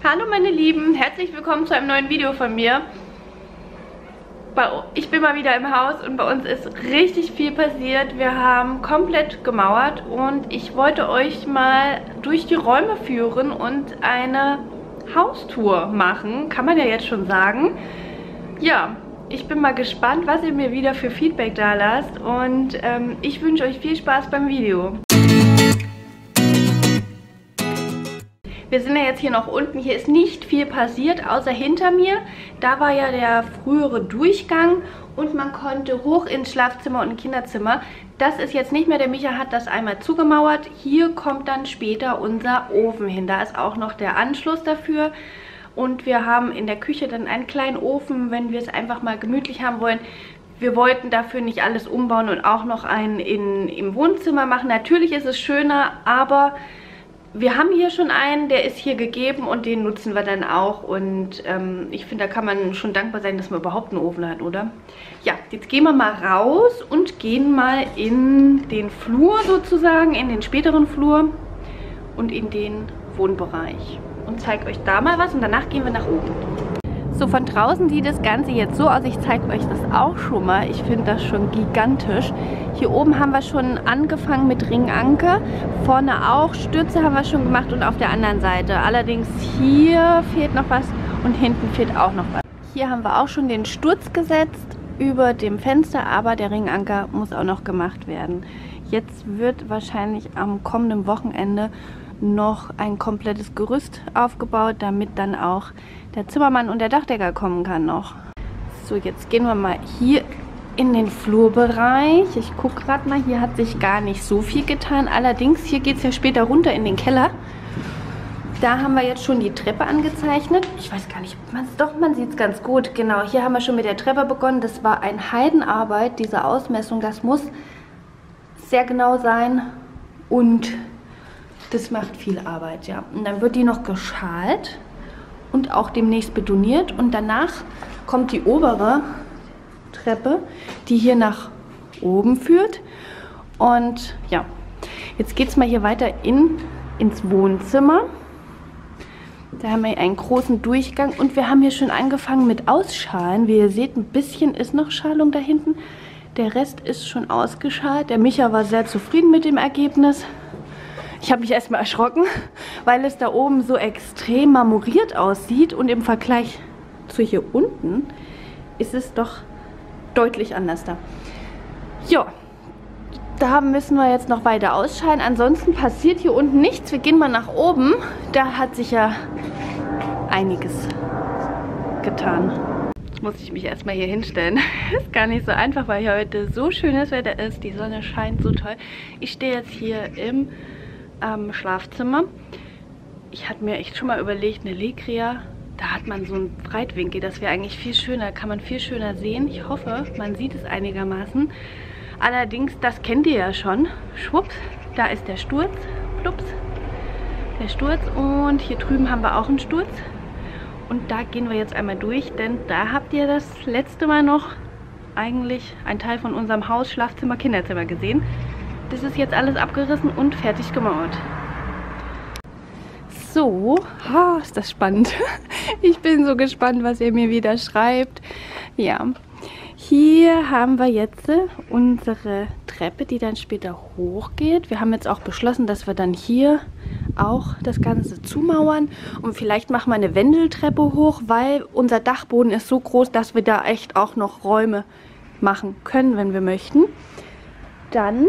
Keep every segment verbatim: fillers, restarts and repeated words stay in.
Hallo meine Lieben, herzlich willkommen zu einem neuen Video von mir. Ich bin mal wieder im Haus und bei uns ist richtig viel passiert. Wir haben komplett gemauert und ich wollte euch mal durch die Räume führen und eine Haustour machen, kann man ja jetzt schon sagen. Ja, ich bin mal gespannt, was ihr mir wieder für Feedback da lasst und ähm, ich wünsche euch viel Spaß beim Video. Wir sind ja jetzt hier noch unten, hier ist nicht viel passiert, außer hinter mir. Da war ja der frühere Durchgang und man konnte hoch ins Schlafzimmer und ins Kinderzimmer. Das ist jetzt nicht mehr, der Micha hat das einmal zugemauert. Hier kommt dann später unser Ofen hin, da ist auch noch der Anschluss dafür. Und wir haben in der Küche dann einen kleinen Ofen, wenn wir es einfach mal gemütlich haben wollen. Wir wollten dafür nicht alles umbauen und auch noch einen in, im Wohnzimmer machen. Natürlich ist es schöner, aber wir haben hier schon einen, der ist hier gegeben und den nutzen wir dann auch. Und ähm, ich finde, da kann man schon dankbar sein, dass man überhaupt einen Ofen hat, oder? Ja, jetzt gehen wir mal raus und gehen mal in den Flur sozusagen, in den späteren Flur und in den Wohnbereich. Und zeige euch da mal was und danach gehen wir nach oben. So, von draußen sieht das Ganze jetzt so aus. Ich zeige euch das auch schon mal. Ich finde das schon gigantisch. Hier oben haben wir schon angefangen mit Ringanker. Vorne auch Stürze haben wir schon gemacht und auf der anderen Seite. Allerdings hier fehlt noch was und hinten fehlt auch noch was. Hier haben wir auch schon den Sturz gesetzt über dem Fenster, aber der Ringanker muss auch noch gemacht werden. Jetzt wird wahrscheinlich am kommenden Wochenende noch ein komplettes Gerüst aufgebaut, damit dann auch der Zimmermann und der Dachdecker kommen kann noch. So, jetzt gehen wir mal hier in den Flurbereich. Ich gucke gerade mal, hier hat sich gar nicht so viel getan. Allerdings, hier geht es ja später runter in den Keller. Da haben wir jetzt schon die Treppe angezeichnet. Ich weiß gar nicht, ob man es doch, man sieht es ganz gut. Genau, hier haben wir schon mit der Treppe begonnen. Das war ein Heidenarbeit, diese Ausmessung. Das muss sehr genau sein und das macht viel Arbeit, ja. Und dann wird die noch geschalt und auch demnächst betoniert. Und danach kommt die obere Treppe, die hier nach oben führt. Und ja, jetzt geht es mal hier weiter in, ins Wohnzimmer. Da haben wir einen großen Durchgang und wir haben hier schon angefangen mit Ausschalen. Wie ihr seht, ein bisschen ist noch Schalung da hinten. Der Rest ist schon ausgeschalt. Der Micha war sehr zufrieden mit dem Ergebnis. Ich habe mich erstmal erschrocken, weil es da oben so extrem marmoriert aussieht und im Vergleich zu hier unten ist es doch deutlich anders da. Ja, da müssen wir jetzt noch weiter ausschalen. Ansonsten passiert hier unten nichts. Wir gehen mal nach oben. Da hat sich ja einiges getan. Jetzt muss ich mich erstmal hier hinstellen. Ist gar nicht so einfach, weil hier heute so schönes Wetter ist. Die Sonne scheint so toll. Ich stehe jetzt hier im am Schlafzimmer. Ich hatte mir echt schon mal überlegt, eine Legria, da hat man so einen Breitwinkel, das wäre eigentlich viel schöner, kann man viel schöner sehen. Ich hoffe, man sieht es einigermaßen. Allerdings, das kennt ihr ja schon. Schwupps, da ist der Sturz, plups, der Sturz und hier drüben haben wir auch einen Sturz. Und da gehen wir jetzt einmal durch, denn da habt ihr das letzte Mal noch eigentlich einen Teil von unserem Haus, Schlafzimmer, Kinderzimmer gesehen. Das ist jetzt alles abgerissen und fertig gemauert. So, oh, ist das spannend. Ich bin so gespannt, was ihr mir wieder schreibt. Ja, hier haben wir jetzt unsere Treppe, die dann später hochgeht. Wir haben jetzt auch beschlossen, dass wir dann hier auch das Ganze zumauern. Und vielleicht machen wir eine Wendeltreppe hoch, weil unser Dachboden ist so groß, dass wir da echt auch noch Räume machen können, wenn wir möchten. Dann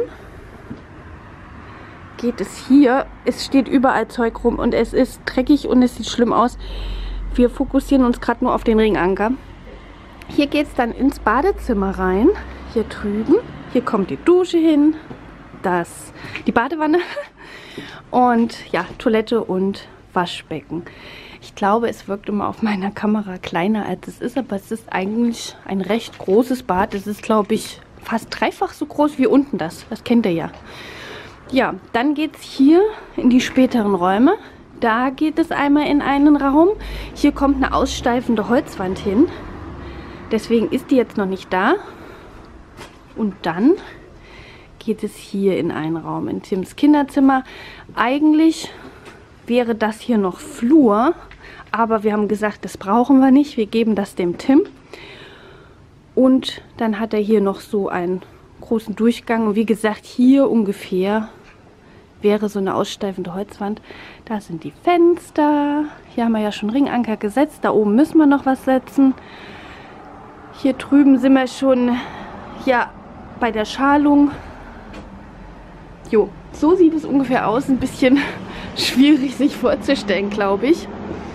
geht es hier, es steht überall Zeug rum und es ist dreckig und es sieht schlimm aus. Wir fokussieren uns gerade nur auf den Ringanker. Hier geht es dann ins Badezimmer rein, hier drüben. Hier kommt die Dusche hin, das, die Badewanne und ja, Toilette und Waschbecken. Ich glaube, es wirkt immer auf meiner Kamera kleiner als es ist, aber es ist eigentlich ein recht großes Bad. Es ist, glaube ich, fast dreifach so groß wie unten das. Das kennt ihr ja. Ja, dann geht es hier in die späteren Räume. Da geht es einmal in einen Raum. Hier kommt eine aussteifende Holzwand hin. Deswegen ist die jetzt noch nicht da. Und dann geht es hier in einen Raum, in Tims Kinderzimmer. Eigentlich wäre das hier noch Flur, Aber wir haben gesagt, das brauchen wir nicht. Wir geben das dem Tim. Und dann hat er hier noch so einen großen Durchgang. Und wie gesagt, hier ungefähr wäre so eine aussteifende Holzwand. Da sind die Fenster. Hier haben wir ja schon Ringanker gesetzt. Da oben müssen wir noch was setzen. Hier drüben sind wir schon ja, bei der Schalung. Jo, so sieht es ungefähr aus. Ein bisschen schwierig sich vorzustellen, glaube ich.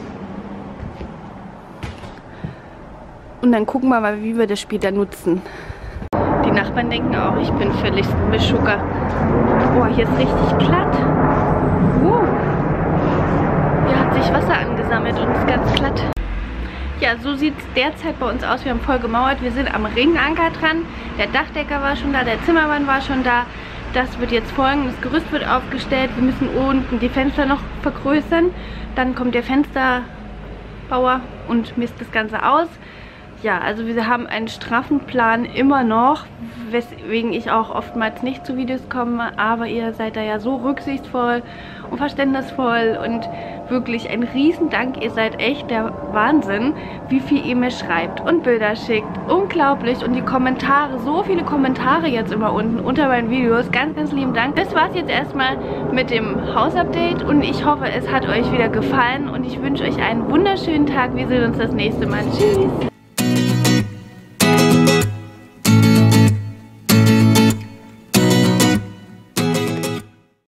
Und dann gucken wir mal, wie wir das später nutzen. Die Nachbarn denken auch, ich bin völlig Mischugger. Boah, hier ist richtig glatt. Wow. Hier hat sich Wasser angesammelt und ist ganz glatt. Ja, so sieht es derzeit bei uns aus. Wir haben voll gemauert. Wir sind am Ringanker dran. Der Dachdecker war schon da, der Zimmermann war schon da. Das wird jetzt folgen. Das Gerüst wird aufgestellt. Wir müssen unten die Fenster noch vergrößern. Dann kommt der Fensterbauer und misst das Ganze aus. Ja, also wir haben einen straffen Plan immer noch, weswegen ich auch oftmals nicht zu Videos komme, aber ihr seid da ja so rücksichtsvoll und verständnisvoll und wirklich ein Riesendank. Ihr seid echt der Wahnsinn, wie viel ihr mir schreibt und Bilder schickt. Unglaublich. Und die Kommentare, so viele Kommentare jetzt immer unten unter meinen Videos. Ganz, ganz lieben Dank. Das war es jetzt erstmal mit dem Hausupdate und ich hoffe, es hat euch wieder gefallen und ich wünsche euch einen wunderschönen Tag. Wir sehen uns das nächste Mal. Tschüss!